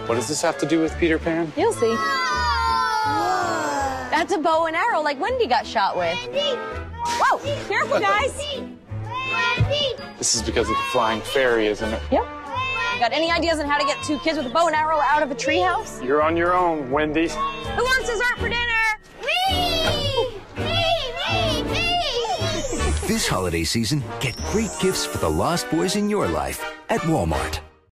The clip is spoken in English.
What does this have to do with Peter Pan? You'll see. That's a bow and arrow like Wendy got shot with. Whoa, careful, guys. This is because of the flying fairy, isn't it? Yep. Got any ideas on how to get 2 kids with a bow and arrow out of a treehouse? You're on your own, Wendy. Who wants dessert for dinner? Me! This holiday season, get great gifts for the lost boys in your life at Walmart.